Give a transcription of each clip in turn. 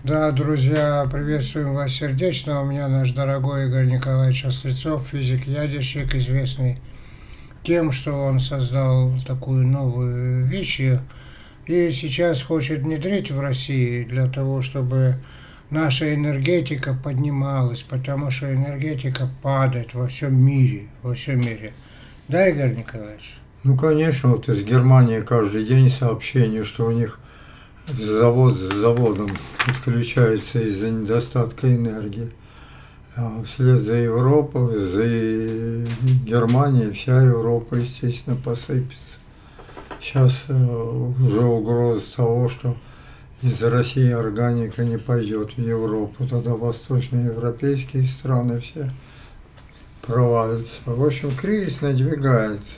Да, друзья, приветствуем вас сердечно. У меня наш дорогой Игорь Николаевич Острецов, физик-ядерщик, известный тем, что он создал такую новую вещь и сейчас хочет внедрить в России для того, чтобы наша энергетика поднималась, потому что энергетика падает во всем мире, во всем мире. Да, Игорь Николаевич? Ну, конечно, вот из Германии каждый день сообщение, что у них завод с заводом подключается из-за недостатка энергии. А вслед за Европой, за Германией, вся Европа, естественно, посыпется. Сейчас уже угроза того, что из России органика не пойдет в Европу, тогда восточноевропейские страны все провалятся. В общем, кризис надвигается.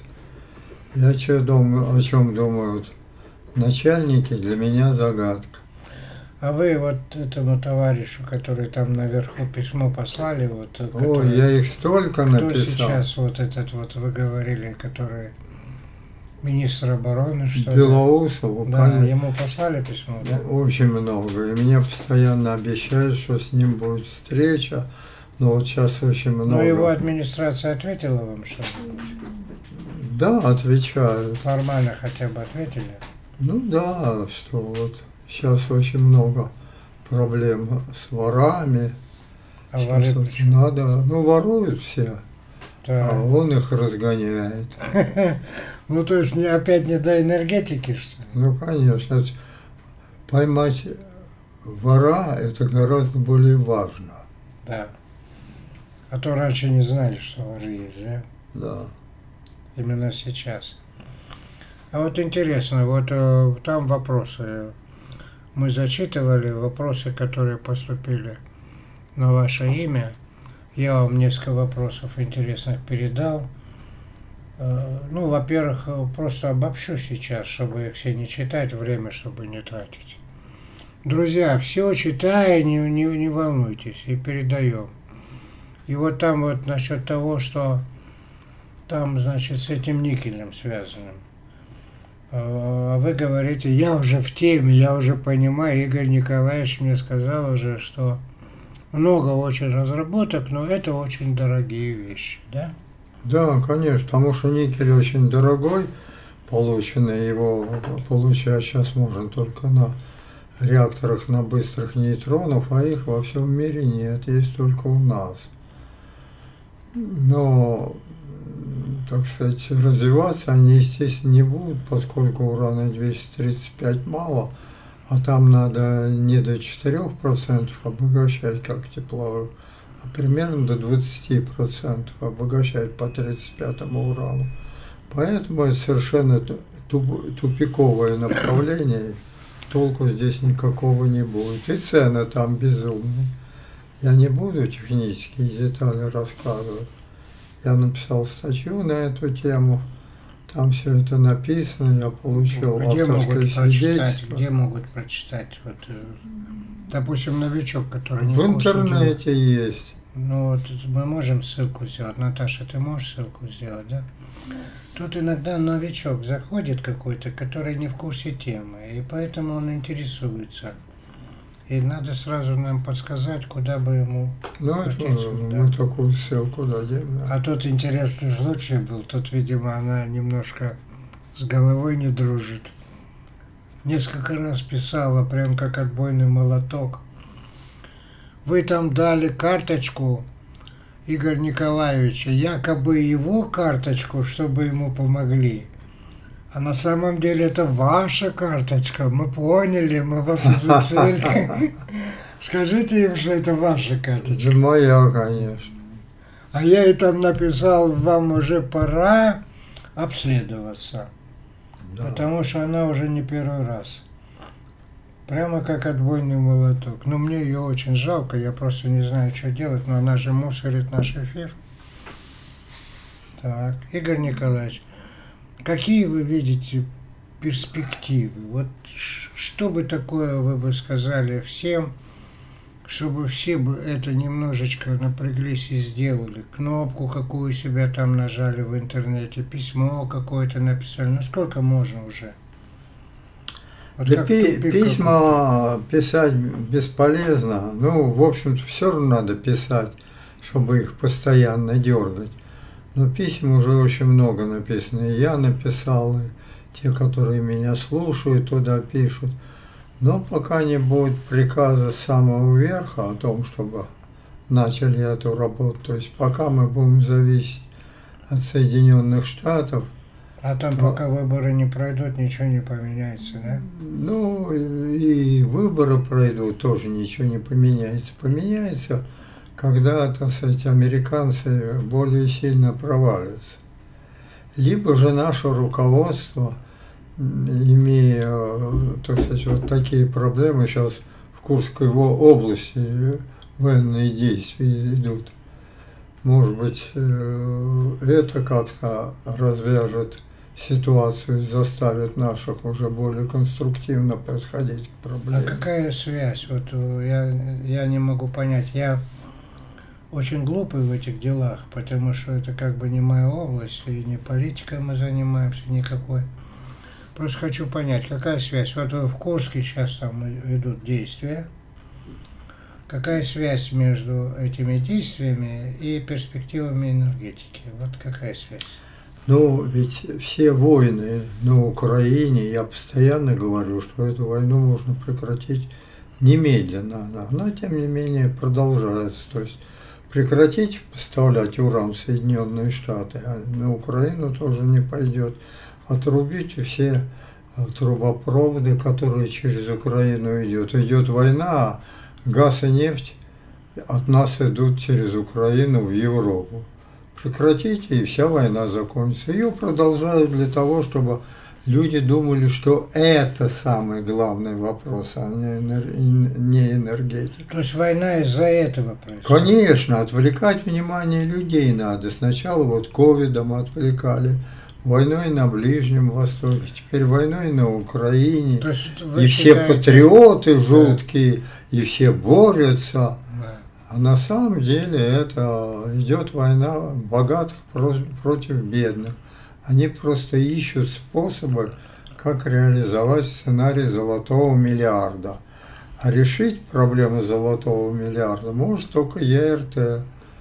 Я что думаю, о чем думают начальники, для меня загадка. А вы вот этому товарищу, который там наверху письмо послали, вот, Ой, я их столько кто написал. сейчас вот этот вот, вы говорили, который министр обороны, что ли? Белоусову, Да, конечно, ему послали письмо, да? очень много. И мне постоянно обещают, что с ним будет встреча. Но вот сейчас очень много. Но его администрация ответила вам что-нибудь? Да, отвечают. Формально хотя бы ответили? Ну да, что вот сейчас очень много проблем с ворами. А Сейчас воры вот почему? надо, ну воруют все, Да. а он их разгоняет. Ну, то есть опять не до энергетики, что ли? Ну конечно, поймать вора это гораздо более важно. Да. А то раньше не знали, что воры есть, да? Да. Именно сейчас. А вот интересно, вот там вопросы. Мы зачитывали вопросы, которые поступили на ваше имя. Я вам несколько вопросов интересных передал. Ну, во-первых, просто обобщу сейчас, чтобы их все не читать, время, чтобы не тратить. Друзья, все читаем, не волнуйтесь, и передаем. И вот там вот насчет того, что там, значит, с этим никелем связанным. А вы говорите, я уже в теме, я уже понимаю, Игорь Николаевич мне сказал уже, что много очень разработок, но это очень дорогие вещи, да? Да, конечно, потому что никель очень дорогой, полученный, его получать сейчас можно только на реакторах на быстрых нейтронов, а их во всем мире нет, есть только у нас. Но, так сказать, развиваться они, естественно, не будут, поскольку урана-235 мало, а там надо не до 4% обогащать, как тепловую, а примерно до 20% обогащать по 35-му урану. Поэтому это совершенно тупиковое направление, толку здесь никакого не будет. И цены там безумные. Я не буду технические детали рассказывать. Я написал статью на эту тему. Там все это написано, я получил авторское свидетельство. Где могут прочитать? Вот, допустим, новичок, который не в в курсе дела. интернете есть. Ну вот мы можем ссылку сделать. Наташа, ты можешь ссылку сделать, да? Тут иногда новичок заходит какой-то, который не в курсе темы, и поэтому он интересуется. И надо сразу нам подсказать, куда бы ему Ну, крутиться, да. мы такую ссылку дадим. Да. А тут интересный случай был. Тут, видимо, она немножко с головой не дружит. Несколько раз писала, прям как отбойный молоток. Вы там дали карточку Игоря Николаевича, якобы его карточку, чтобы ему помогли. А на самом деле это ваша карточка. Мы поняли, мы вас изучили. Скажите им, что это ваша карточка. Это моя, конечно. А я ей там написал, вам уже пора обследоваться. Да. Потому что она уже не первый раз. Прямо как отбойный молоток. Но мне ее очень жалко, я просто не знаю, что делать, но она же мусорит наш эфир. Так, Игорь Николаевич, какие вы видите перспективы? Вот что бы такое вы бы сказали всем, чтобы все бы это немножечко напряглись и сделали? Кнопку какую себя там нажали в интернете, письмо какое-то написали. Ну сколько можно уже? Вот Да как тупик какой-то. письма писать бесполезно. Ну, в общем-то, все равно надо писать, чтобы их постоянно дергать. Но писем уже очень много написано. И я написал, и те, которые меня слушают, туда пишут. Но пока не будет приказа с самого верха о том, чтобы начали эту работу, то есть пока мы будем зависеть от Соединенных Штатов, А там то, пока выборы не пройдут, ничего не поменяется, да? ну и выборы пройдут, тоже ничего не поменяется. Поменяется, когда, так сказать, американцы более сильно провалятся. Либо же наше руководство, имея, так сказать, вот такие проблемы, сейчас в Курской области военные действия идут, может быть, это как-то развяжет ситуацию, заставит наших уже более конструктивно подходить к А проблеме. какая связь? Вот я не могу понять. Я очень глупый в этих делах, потому что это как бы не моя область, и не политикой мы занимаемся никакой. Просто хочу понять, какая связь. Вот в Курске сейчас там идут действия. Какая связь между этими действиями и перспективами энергетики? Вот какая связь? Ну, ведь все войны на Украине, я постоянно говорю, что эту войну можно прекратить немедленно. Она, тем не менее, продолжается. То есть прекратить поставлять уран в Соединенные Штаты, а на Украину тоже не пойдет. Отрубить все трубопроводы, которые через Украину идет. Идет война, а газ и нефть от нас идут через Украину в Европу. Прекратите, и вся война закончится. Ее продолжают для того, чтобы люди думали, что это самый главный вопрос, а не энергетика. То есть война из-за этого происходит? Конечно, отвлекать внимание людей надо. Сначала вот ковидом отвлекали, войной на Ближнем Востоке, теперь войной на Украине. То есть И все патриоты жуткие, и все борются. Да. А на самом деле это идет война богатых против бедных. Они просто ищут способы, как реализовать сценарий золотого миллиарда. А решить проблему золотого миллиарда может только ЕРТ.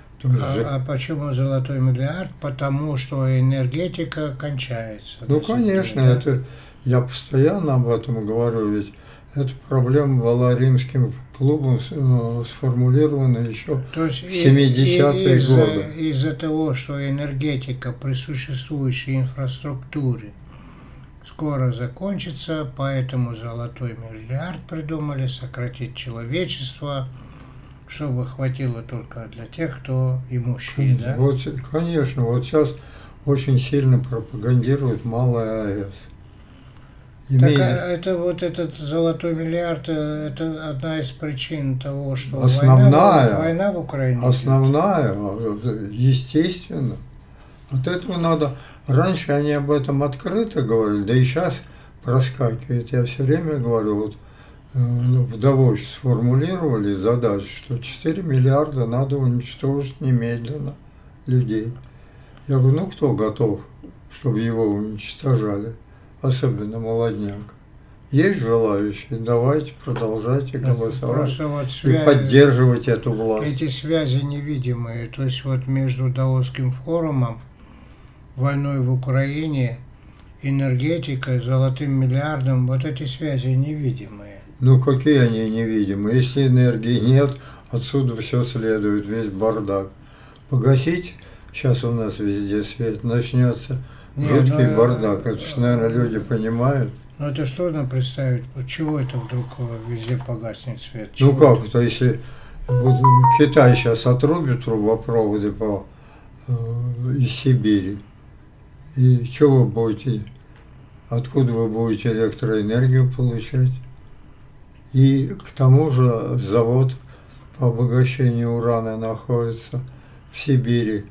А почему золотой миллиард? Потому что энергетика кончается. Ну, конечно, да? это я постоянно об этом говорю, ведь эта проблема была римским клубом сформулирована еще в 70-е годы. Из-за того, что энергетика при существующей инфраструктуре скоро закончится, поэтому золотой миллиард придумали сократить человечество, чтобы хватило только для тех, кто имущие, да? Вот, конечно, вот сейчас очень сильно пропагандируют малая АЭС. Так это вот этот золотой миллиард, это одна из причин того, что война в Украине. Основная, естественно. От этого надо. Раньше они об этом открыто говорили, да и сейчас проскакивает. Я все время говорю, вот в Давосе сформулировали задачу, что 4 миллиарда надо уничтожить немедленно людей. Я говорю, ну кто готов, чтобы его уничтожали? Особенно молодняк. Есть желающие, давайте, продолжайте голосовать и поддерживать эту власть. Эти связи невидимые, то есть вот между Давосским форумом, войной в Украине, энергетикой, золотым миллиардом, вот эти связи невидимые. Ну какие они невидимые? Если энергии нет, отсюда все следует, весь бардак. Погасить, сейчас у нас везде свет, начнется жуткий бардак. Это же, наверное, люди понимают. Ну это что трудно представить, чего это вдруг везде погаснет свет? Ну как, то если Китай сейчас отрубит трубопроводы из Сибири, и что вы будете, откуда вы будете электроэнергию получать? И к тому же завод по обогащению урана находится в Сибири,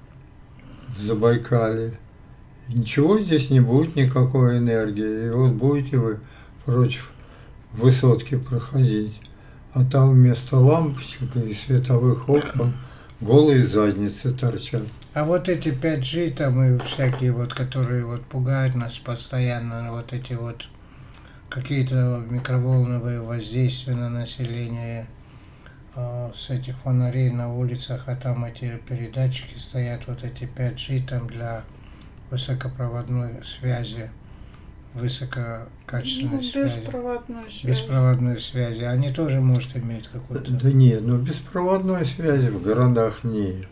в Забайкалье. Ничего здесь не будет, никакой энергии. И вот будете вы против высотки проходить, а там вместо лампочек и световых окон голые задницы торчат. А вот эти 5G там и всякие вот, которые вот пугают нас постоянно, вот эти вот, какие-то микроволновые воздействия на население с этих фонарей на улицах, а там эти передатчики стоят, вот эти 5G там для высокопроводной связи, высококачественной связи, беспроводной связи, они тоже может иметь какую-то... Да нет, ну беспроводной связи в городах нет.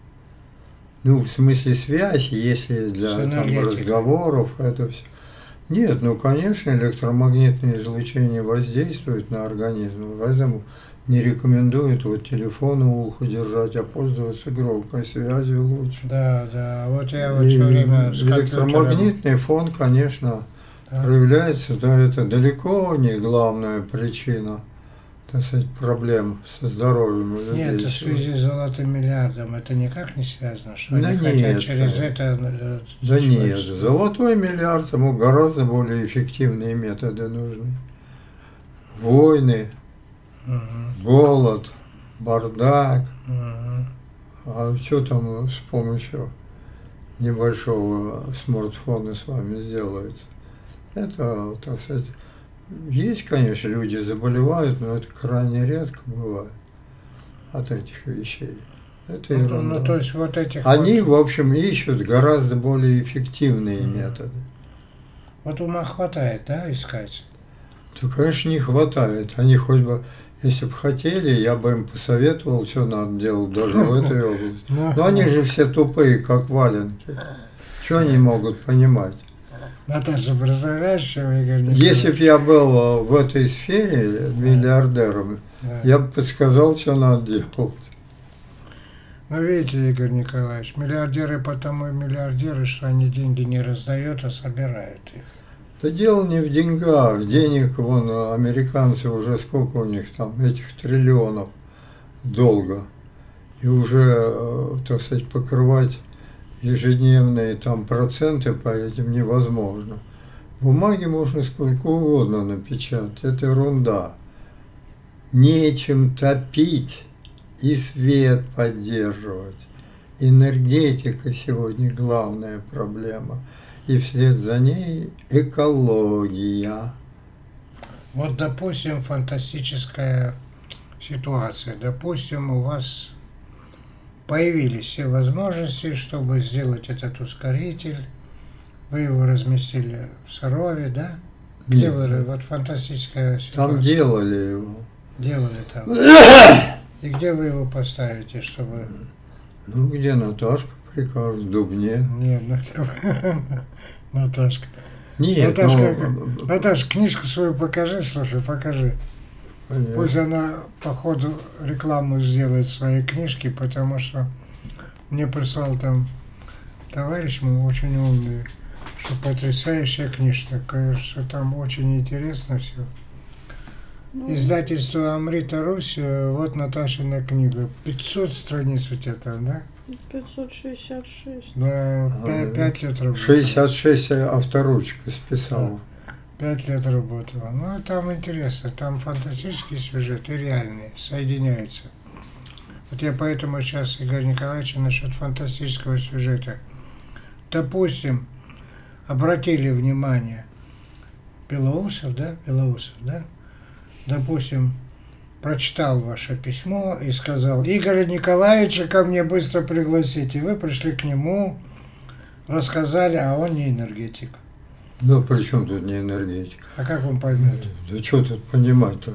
Ну, в смысле связи, если для там, разговоров, это все. Нет, ну, конечно, электромагнитное излучение воздействует на организм, поэтому не рекомендуют вот телефон у уха держать, а пользоваться громкой связью лучше. Да, да, вот я вот все время с электромагнитный фон, конечно, да, проявляется, да, это далеко не главная причина, так сказать, проблем со здоровьем у людей. Нет, в связи с золотым миллиардом это никак не связано, что да они хотят через это... Да нет, золотой миллиард, ему гораздо более эффективные методы нужны. Войны, голод, бардак. А что там с помощью небольшого смартфона с вами сделается? Это, так сказать, есть, конечно, люди заболевают, но это крайне редко бывает от этих вещей. Это ерунда. Ну, то есть вот этих они, в общем, ищут гораздо более эффективные методы. Вот ума хватает, да, искать? Да, конечно, не хватает. Они хоть бы, если бы хотели, я бы им посоветовал, что надо делать даже в этой области. Но они же все тупые, как валенки. Что они могут понимать? Наташа, представляешь, что Игорь Николаевич? Если бы я был в этой сфере миллиардером, да, я бы подсказал, что надо делать. Ну, видите, Игорь Николаевич, миллиардеры потому и миллиардеры, что они деньги не раздают, а собирают их. Да дело не в деньгах. Денег, вон, американцы уже сколько у них там, этих триллионов долга. И уже, так сказать, покрывать ежедневные там проценты по этим невозможно. Бумаги можно сколько угодно напечатать, это ерунда. Нечем топить и свет поддерживать. Энергетика сегодня главная проблема. И вслед за ней экология. Вот, допустим, фантастическая ситуация. Допустим, у вас появились все возможности, чтобы сделать этот ускоритель. Вы его разместили в Сарове, да? Где Нет, вы? Вот фантастическая ситуация. Там делали его. Делали там. И где вы его поставите, чтобы... Ну, где Наташка прикажет, в Дубне. Нет, Наташка. Нет, Наташка, книжку свою покажи, слушай, покажи. Понятно. Пусть она по ходу рекламу сделает своей книжки, потому что мне прислал там товарищ мой очень умный, что потрясающая книжка, что там очень интересно все. Издательство «Амрита Русь», вот Наташина книга, 500 страниц у тебя там, да? 566. Да, 5 лет работала. 66 авторучка списала. 5 лет работала. Ну, там интересно, там фантастические сюжеты, реальные, соединяются. Вот я поэтому сейчас, Игорь Николаевич, насчет фантастического сюжета. Допустим, обратили внимание, Белоусов, да? Допустим, прочитал ваше письмо и сказал: Игоря Николаевича ко мне быстро пригласите. Вы пришли к нему, рассказали, а он не энергетик. Ну, при чем тут не энергетик? А как он поймет? Да что тут понимать-то?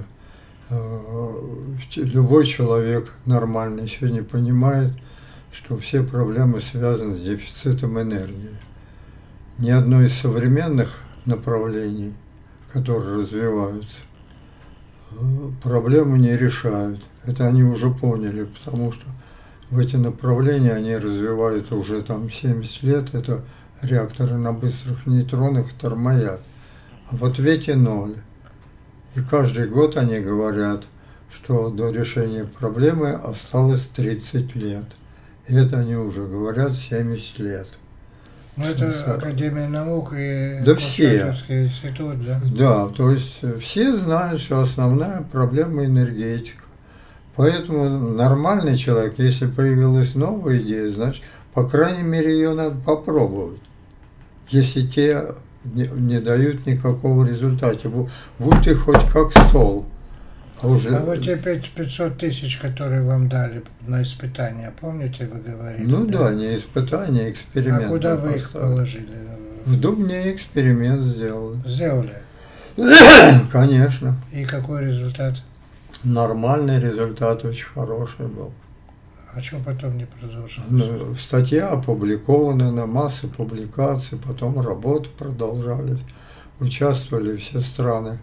Любой человек нормальный сегодня понимает, что все проблемы связаны с дефицитом энергии. Ни одно из современных направлений, которые развиваются, проблему не решают. Это они уже поняли, потому что в эти направления они развивают уже там 70 лет. Это реакторы на быстрых нейтронах, термояд. А в ответе ноль. И каждый год они говорят, что до решения проблемы осталось 30 лет. И это они уже говорят 70 лет. Ну, это Академия наук и да все. Институт, да? Да, то есть все знают, что основная проблема энергетика. Поэтому нормальный человек, если появилась новая идея, значит, по крайней мере, ее надо попробовать. Если те не дают никакого результата. Будь ты хоть как стол. А уже... А вот те 500 тысяч, которые вам дали на испытания, помните, вы говорили? Ну да, не испытание, эксперимент. А куда вы их положили? В Дубне эксперимент сделали. Сделали? Конечно. И какой результат? Нормальный результат, очень хороший был. А что потом не продолжилось? Ну, статья опубликована на массе публикаций, потом работы продолжались. Участвовали все страны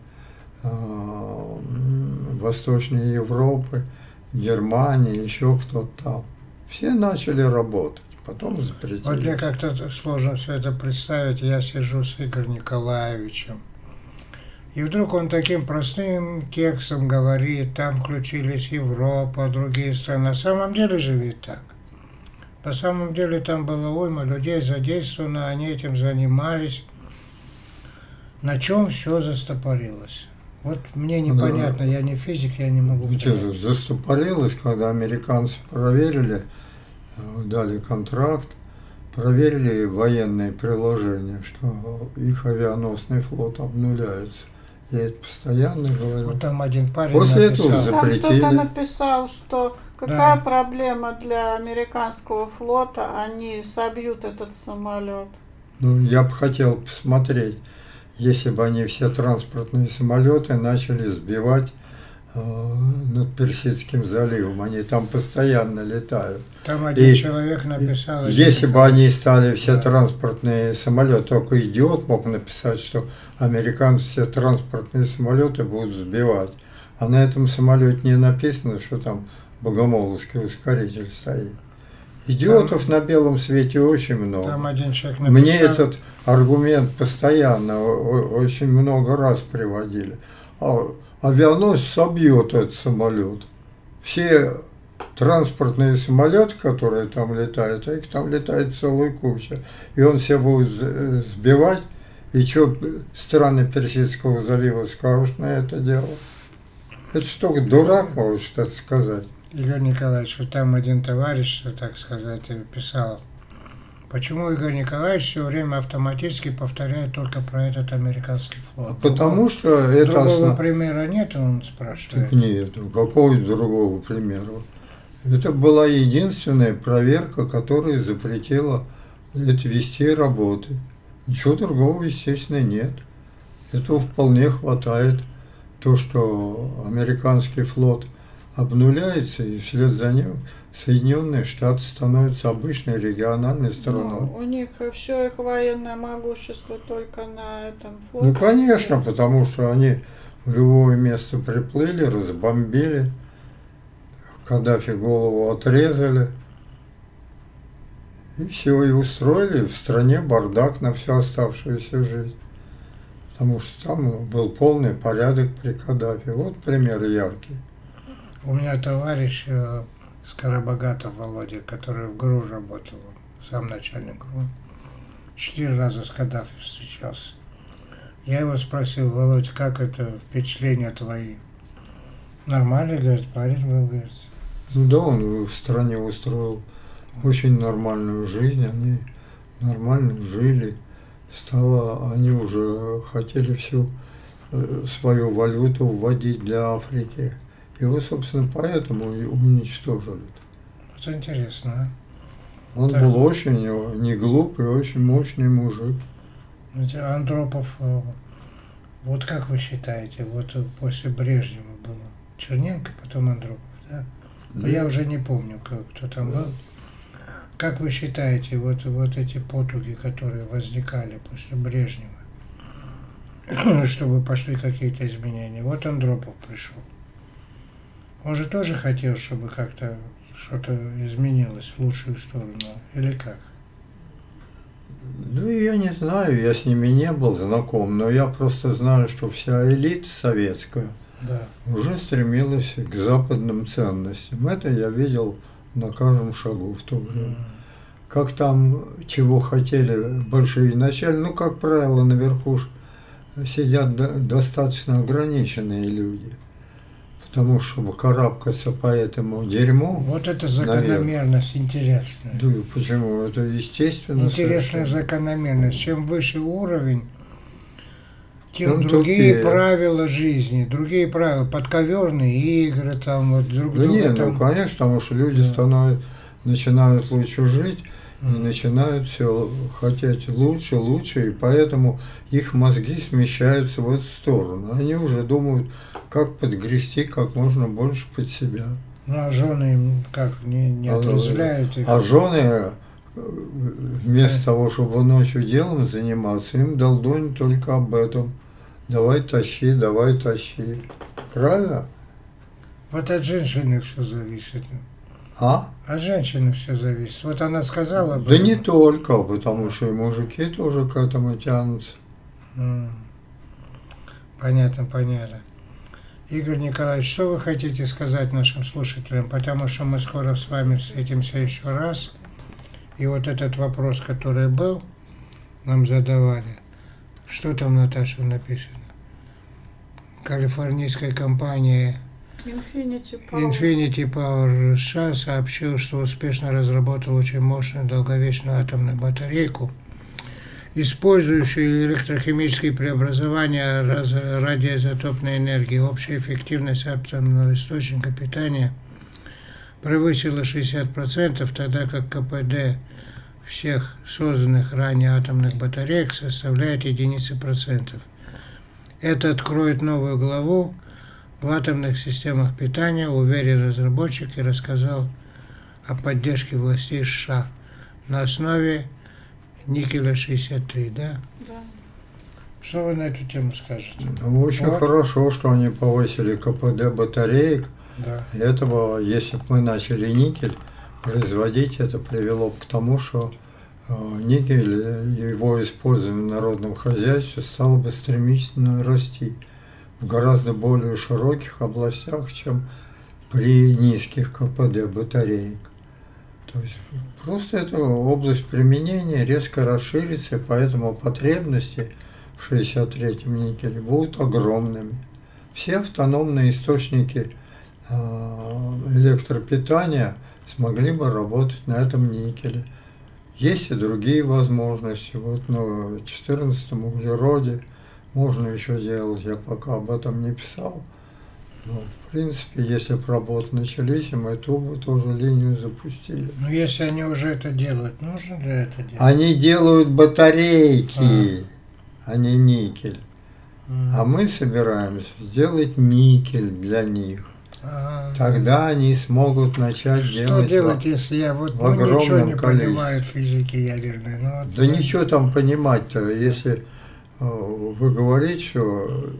Восточной Европы, Германии, еще кто-то там. Все начали работать, потом запретили. Вот мне как-то сложно все это представить. Я сижу с Игорем Николаевичем. И вдруг он таким простым текстом говорит, там включились Европа, другие страны. На самом деле же ведь так. На самом деле там было уйма людей задействовано, они этим занимались. На чем все застопорилось? Вот мне непонятно, я не физик, я не могу понять. Застопорилось, когда американцы проверили, дали контракт, проверили военные приложения, что их авианосный флот обнуляется. Я это постоянно говорю. Вот там один парень После написал. этого Там запретили. кто-то написал, что какая проблема для американского флота, они собьют этот самолет. Ну, я бы хотел посмотреть, если бы они все транспортные самолеты начали сбивать над Персидским заливом. Они там постоянно летают. Там один человек написал. Если бы они стали все транспортные самолеты, только идиот мог написать, что американцы все транспортные самолеты будут сбивать. А на этом самолете не написано, что там богомоловский ускоритель стоит. Идиотов на белом свете очень много. Там один человек написал. Мне этот аргумент постоянно, очень много раз приводили. Авианосец собьет этот самолет. Все транспортные самолеты, которые там летают, а их там летает целая куча. И он все будет сбивать. И что страны Персидского залива скажут на это дело? Это что, дурак может это сказать? Игорь Николаевич, вот там один товарищ, так сказать, писал, почему Игорь Николаевич все время автоматически повторяет только про этот американский флот? Потому что это... Другого примера нет, он спрашивает. Так нет, какого другого примера? Это была единственная проверка, которая запретила это вести работы. Ничего другого, естественно, нет. Этого вполне хватает. То, что американский флот обнуляется, и вслед за ним Соединенные Штаты становятся обычной региональной страной. Ну, у них все их военное могущество только на этом флоте. Ну, конечно, потому что они в любое место приплыли, разбомбили, Каддафи голову отрезали, и все, и устроили в стране бардак на всю оставшуюся жизнь. Потому что там был полный порядок при Каддафи. Вот пример яркий. У меня товарищ Скоробогатов Володя, который в ГРУ работал, сам начальник ГРУ, 4 раза с Каддафи встречался. Я его спросил: Володь, как это, впечатления твои? Нормально, говорит, парень был, говорит. Ну да, он в стране устроил очень нормальную жизнь, они нормально жили. Они уже хотели всю свою валюту вводить для Африки. Его, собственно, поэтому и уничтожили. Это интересно, а? Он Так. был очень не глупый, очень мощный мужик. Андропов, вот как вы считаете, вот после Брежнева было Черненко, потом Андропов, да? Да. Я уже не помню, кто там был. Как вы считаете, вот эти потуги, которые возникали после Брежнева, чтобы пошли какие-то изменения? Вот Андропов пришел. Он же тоже хотел, чтобы как-то что-то изменилось в лучшую сторону, или как? Ну, я не знаю, я с ними не был знаком, но я просто знаю, что вся элита советская Да. уже стремилась к западным ценностям. Это я видел на каждом шагу в то время. Как там, чего хотели большие начальники, ну, как правило, наверху сидят достаточно ограниченные люди. Потому что, чтобы карабкаться по этому дерьму... Вот это закономерность интересная. Да, почему? Это естественно. Интересная совершенно. закономерность. Чем выше уровень, другие правила жизни, другие правила, подковерные игры, там вот друг да друга. Нет, там... ну конечно, потому что люди начинают лучше жить, и начинают все хотеть лучше, лучше, и поэтому их мозги смещаются в эту сторону. Они уже думают, как подгрести как можно больше под себя. Ну а жены им как не отрезвляют их? А жены вместо того, чтобы ночью делом заниматься, им долдонь только об этом. Давай тащи, давай тащи. Правильно? Вот от женщины все зависит. А? От женщины все зависит. Вот она сказала бы. Да не только, потому что и мужики тоже к этому тянутся. Понятно, понятно. Игорь Николаевич, что вы хотите сказать нашим слушателям? Потому что мы скоро с вами встретимся еще раз. И вот этот вопрос, который был, нам задавали. Что там, Наташа, написано? Калифорнийская компания Infinity Power США сообщил, что успешно разработал очень мощную долговечную атомную батарейку, использующую электрохимические преобразования радиоизотопной энергии. Общая эффективность атомного источника питания превысила 60%, тогда как КПД всех созданных ранее атомных батареек составляет единицы процентов. Это откроет новую главу в атомных системах питания, уверен разработчик, и рассказал о поддержке властей США на основе никеля-63, да? Да. Что вы на эту тему скажете? Ну, очень хорошо, что они повысили КПД батареек. Да. Этого, если бы мы начали никель производить, это привело бы к тому, что никель, его использование в народном хозяйстве стало бы стремительно расти в гораздо более широких областях, чем при низких КПД батареек. То есть просто эта область применения резко расширится, и поэтому потребности в 63-м никеле будут огромными. Все автономные источники электропитания смогли бы работать на этом никеле. Есть и другие возможности. Вот на 14-м углероде можно еще делать, я пока об этом не писал. Но, в принципе, если бы работы начались, и мы трубы тоже линию запустили. Но если они уже это делают, нужно ли это делать? Они делают батарейки, а не никель. А мы собираемся сделать никель для них. Тогда они смогут начать делать. Что делать, если я вот ничего не понимаю в физике ядерной? Вот, да ничего там понимать-то, если вы говорите, что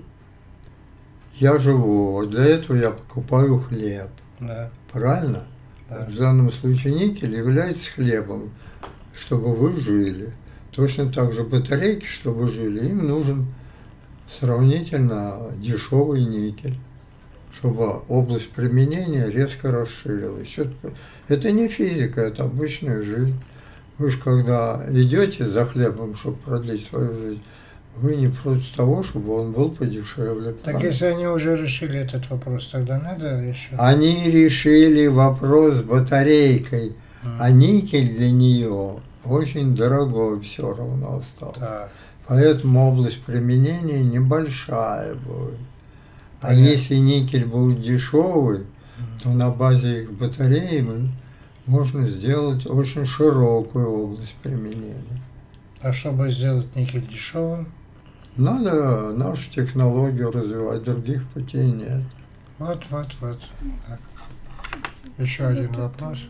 я живу, для этого я покупаю хлеб. Да. Правильно? Да. В данном случае никель является хлебом, чтобы вы жили. Точно так же батарейки, чтобы жили, им нужен сравнительно дешевый никель, чтобы область применения резко расширилась. Это не физика, это обычная жизнь. Вы же когда идете за хлебом, чтобы продлить свою жизнь, вы не против того, чтобы он был подешевле. Так правильно? Если они уже решили этот вопрос, тогда надо решить? Они решили вопрос с батарейкой, а никель для нее очень дорогой все равно остался. Да. Поэтому область применения небольшая будет. А если никель будет дешевый, то на базе их батареи можно сделать очень широкую область применения. А чтобы сделать никель дешевым? Надо нашу технологию развивать, других путей нет. Вот. Так. Еще один вопрос.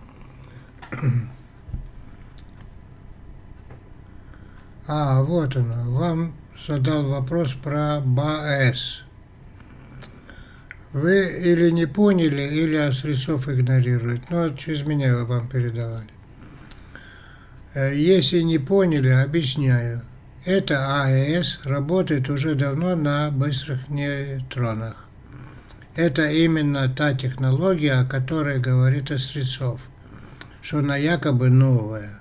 Вот он. Вам задал вопрос про БАЭС. Вы или не поняли, или Острецов игнорирует. Ну, через меня вам передавали. Если не поняли, объясняю. Это АЭС работает уже давно на быстрых нейтронах. Это именно та технология, о которой говорит Острецов, что она якобы новая.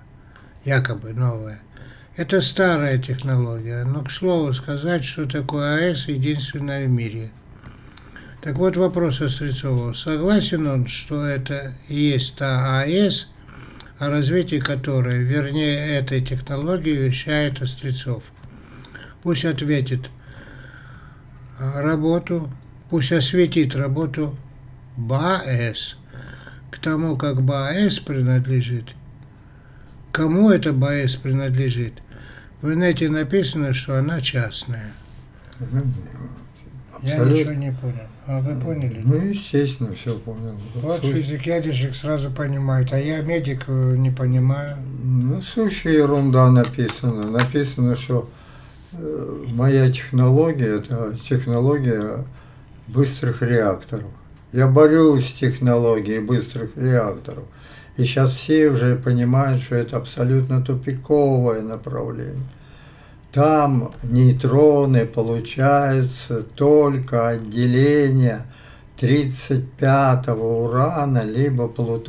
Это старая технология, но, к слову сказать, что такое АЭС единственное в мире. Так вот вопрос Острецова. Согласен он, что это и есть та АЭС, о развитии которой, вернее, этой технологии вещает Острецов? Пусть ответит, работу, пусть осветит работу БАЭС. К тому, как БАЭС принадлежит, кому это БАЭС принадлежит, в инете написано, что она частная. Я ничего не понял. А вы поняли? Ну, естественно, все понял. Вот физик-ядерщик сразу понимает, а я медик не понимаю. Ну, сущая ерунда написано. Написано, что моя технология – это технология быстрых реакторов. Я борюсь с технологией быстрых реакторов. И сейчас все уже понимают, что это абсолютно тупиковое направление. Там нейтроны получаются только отделение 35-го урана, либо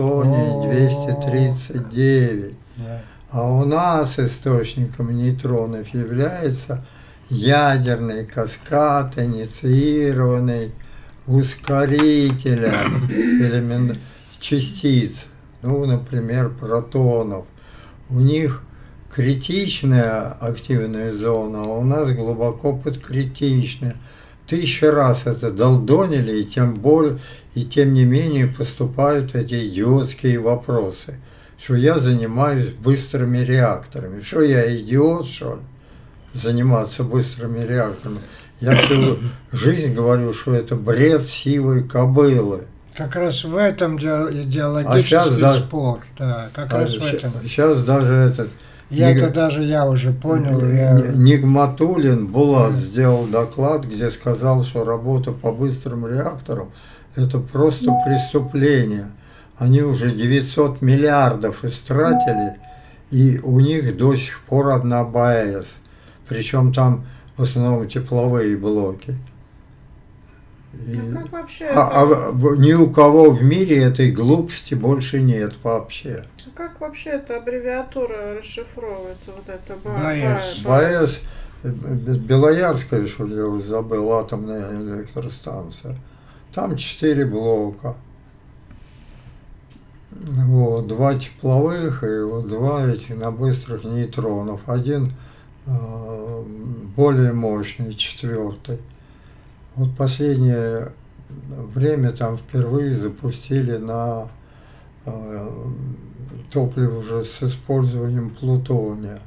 плутония-239. А у нас источником нейтронов является ядерный каскад, инициированный ускорителем частиц, ну, например, протонов. У них критичная активная зона, а у нас глубоко подкритичная. 1000 раз это долдонили, и тем не менее поступают эти идиотские вопросы, что я занимаюсь быстрыми реакторами. Что я идиот, что ли, заниматься быстрыми реакторами? Я всю жизнь говорю, что это бред сивой кобылы. Как раз в этом идеологический спор. Да, как раз в этом. Сейчас даже этот... Я уже понял. Нигматуллин Булат сделал доклад, где сказал, что работа по быстрым реакторам – это просто преступление. Они уже 900 миллиардов истратили, и у них до сих пор одна БАЭС. Причем там в основном тепловые блоки. Как вообще ни у кого в мире этой глупости больше нет вообще. Как вообще эта аббревиатура расшифровывается, вот это БАЭС? БАЭС, Белоярская, что ли, я уже забыл, атомная электростанция. Там 4 блока. Вот, 2 тепловых и вот 2 этих на быстрых нейтронов. Один более мощный, 4-й. Вот последнее время там впервые запустили на топливо уже с использованием плутония.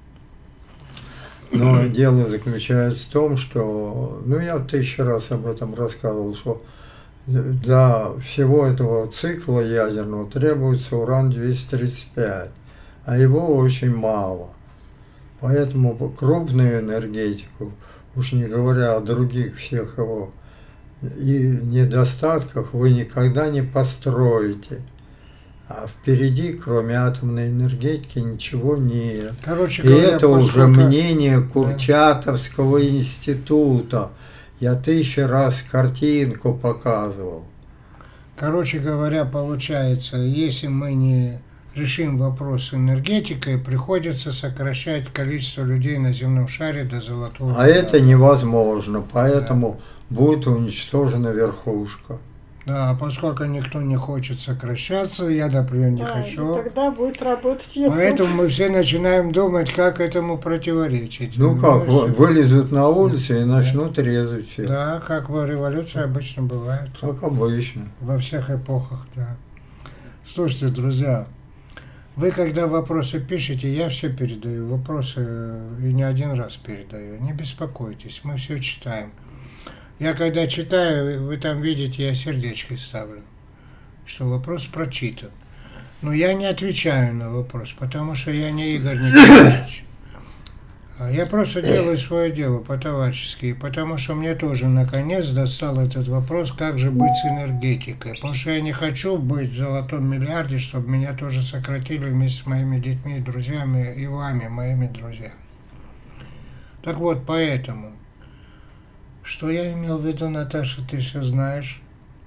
Но дело заключается в том, что, ну, я 1000 раз об этом рассказывал, что для всего этого цикла ядерного требуется уран-235, а его очень мало. Поэтому крупную энергетику, уж не говоря о других всех его и недостатках, вы никогда не построите. А впереди, кроме атомной энергетики, ничего нет. Короче говоря, и это уже мнение Курчатовского института. Я 1000 раз картинку показывал. Короче говоря, получается, если мы не решим вопрос с энергетикой, приходится сокращать количество людей на земном шаре до золотого. А это невозможно, поэтому будет уничтожена верхушка. Да, поскольку никто не хочет сокращаться, я, например, не хочу. Тогда будет работать YouTube. Поэтому мы все начинаем думать, как этому противоречить. Ну как, вылезут на улице и начнут резать все. Да, как в революции обычно бывает. Как обычно. Во всех эпохах, да. Слушайте, друзья, вы когда вопросы пишете, я все передаю. Вопросы и не один раз передаю. Не беспокойтесь, мы все читаем. Я когда читаю, вы там видите, я сердечко ставлю, что вопрос прочитан. Но я не отвечаю на вопрос, потому что я не Игорь Николаевич. Я просто делаю свое дело по-товарищески, потому что мне тоже наконец достал этот вопрос, как же быть с энергетикой. Потому что я не хочу быть в золотом миллиарде, чтобы меня тоже сократили вместе с моими детьми, друзьями и вами, моими друзьями. Так вот, поэтому... Что я имел в виду, Наташа, ты все знаешь?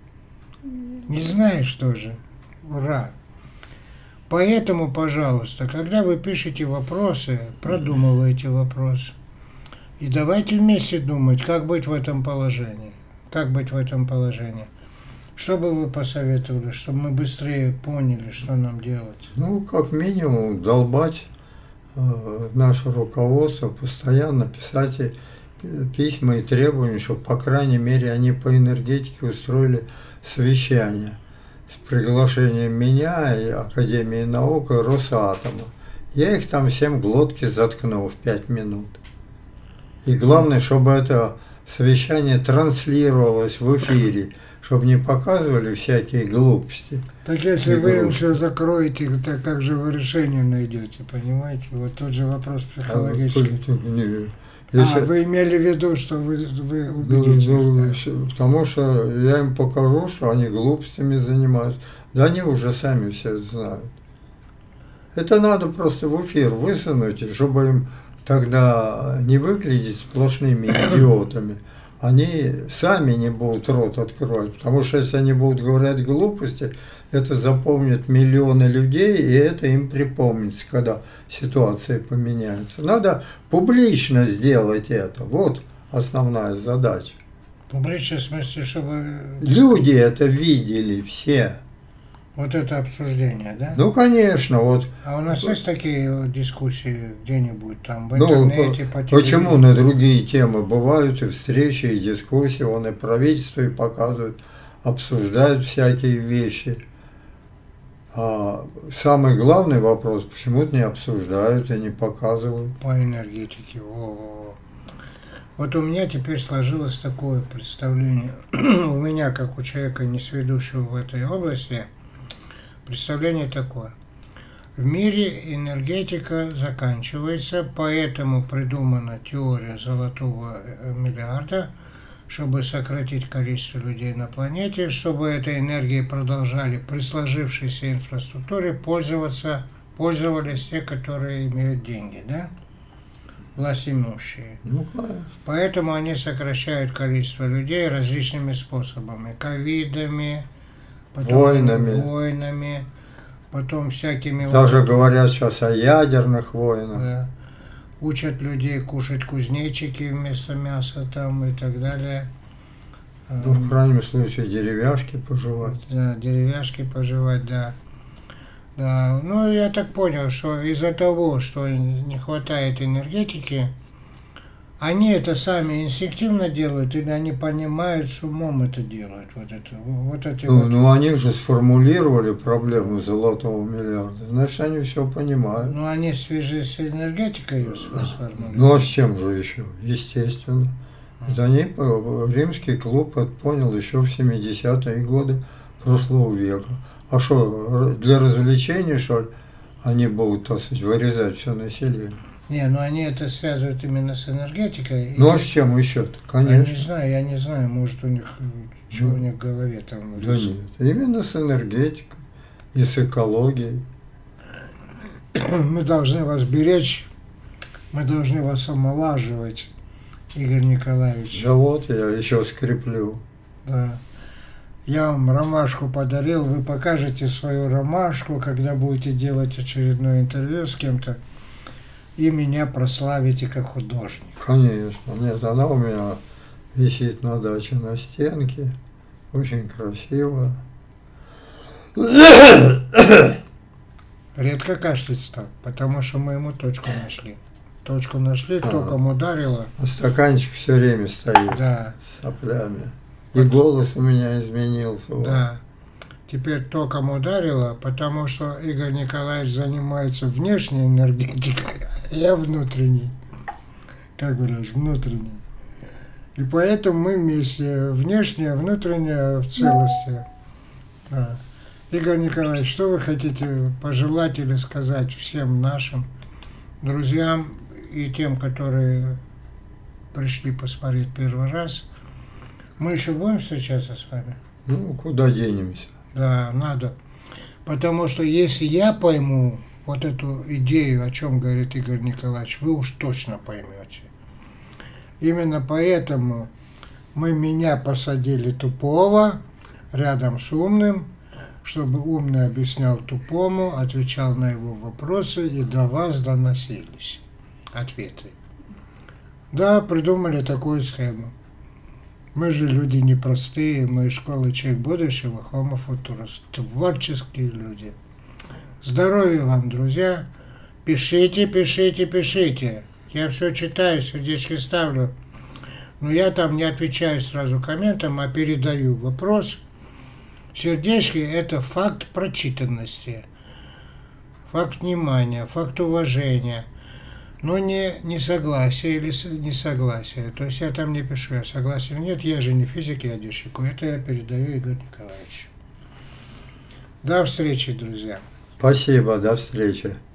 Не знаешь тоже? Ура! Поэтому, пожалуйста, когда вы пишете вопросы, продумывайте вопрос. И давайте вместе думать, как быть в этом положении. Как быть в этом положении. Что бы вы посоветовали, чтобы мы быстрее поняли, что нам делать? Ну, как минимум, долбать наше руководство, постоянно писать письма и требования, чтобы, по крайней мере, они по энергетике устроили совещание с приглашением меня и Академии наук и Росатома. Я их там всем глотки заткнул в 5 минут. И главное, чтобы это совещание транслировалось в эфире, чтобы не показывали всякие глупости. Так если вы им все закроете, то как же вы решение найдете, понимаете? Вот тот же вопрос психологический. Вы имели в виду, что вы убедите их? Потому что я им покажу, что они глупостями занимаются. Да они уже сами все знают. Это надо просто в эфир высунуть, чтобы им тогда не выглядеть сплошными идиотами. Они сами не будут рот открывать, потому что если они будут говорить глупости, это запомнят миллионы людей, и это им припомнится, когда ситуация поменяется. Надо публично сделать это. Вот основная задача. Публично в смысле, чтобы... Люди это видели все. Вот это обсуждение, да? Ну, конечно, вот. А у нас есть такие дискуссии где-нибудь там, в интернете, по телевизору? Почему на другие темы бывают и встречи, и дискуссии, он и правительство и показывают, обсуждают всякие вещи. А самый главный вопрос, почему-то не обсуждают и не показывают. По энергетике. Во-во-во. Вот у меня теперь сложилось такое представление, у меня, как у человека, несведущего в этой области, представление такое. В мире энергетика заканчивается, поэтому придумана теория золотого миллиарда, чтобы сократить количество людей на планете, чтобы этой энергией продолжали при сложившейся инфраструктуре пользовались те, которые имеют деньги, да? Властимущие. Ну, поэтому они сокращают количество людей различными способами. Ковидами, войнами, потом всякими... Даже говорят сейчас о ядерных войнах. Да. Учат людей кушать кузнечики вместо мяса там и так далее. Ну, в крайнем случае, деревяшки пожевать. Да, деревяшки пожевать, да. Да, ну я так понял, что из-за того, что не хватает энергетики, они это сами инстинктивно делают или они понимают, с умом это делают? Ну, они же сформулировали проблему золотого миллиарда, значит, они все понимают. Ну, они в связи с энергетикой ее сформулировали. Ну, а с чем же еще? Естественно. Это они, римский клуб, это понял еще в 70-е годы прошлого века. А что, для развлечения, что ли, они будут, так сказать, вырезать все население? Не, ну они это связывают именно с энергетикой. Ну а с чем еще-то? Конечно. Я не знаю, может у них, что у них в голове там. Да нет, именно с энергетикой и с экологией. Мы должны вас беречь, мы должны вас омолаживать, Игорь Николаевич. Да вот, я еще скреплю. Да. Я вам ромашку подарил, вы покажете свою ромашку, когда будете делать очередное интервью с кем-то, и меня прославите как художник. Конечно. Нет, она у меня висит на даче на стенке, очень красиво. Редко кашлять стал, потому что мы ему точку нашли. Точку нашли, током ударило. А стаканчик все время стоит, да, с соплями. И голос у меня изменился. Да. Теперь током ударило, потому что Игорь Николаевич занимается внешней энергетикой, а я внутренней. Как говоришь, внутренней. И поэтому мы вместе, внешняя, внутренняя в целости. Да. Игорь Николаевич, что вы хотите пожелать или сказать всем нашим друзьям и тем, которые пришли посмотреть первый раз? Мы еще будем встречаться с вами? Ну, куда денемся? Да, надо. Потому что если я пойму вот эту идею, о чем говорит Игорь Николаевич, вы уж точно поймете. Именно поэтому меня посадили тупого рядом с умным, чтобы умный объяснял тупому, отвечал на его вопросы, и до вас доносились ответы. Да, придумали такую схему. Мы же люди непростые, мы школа «Человек будущего», Homo Futurus, творческие люди. Здоровья вам, друзья. Пишите, пишите, пишите. Я все читаю, сердечки ставлю. Но я там не отвечаю сразу комментом, а передаю вопрос. Сердечки – это факт прочитанности, факт внимания, факт уважения, но не согласие или несогласие. То есть я там не пишу, я согласен или нет, я же не физик, я дешику. Это я передаю Игорю Николаевичу. До встречи, друзья. Спасибо, до встречи.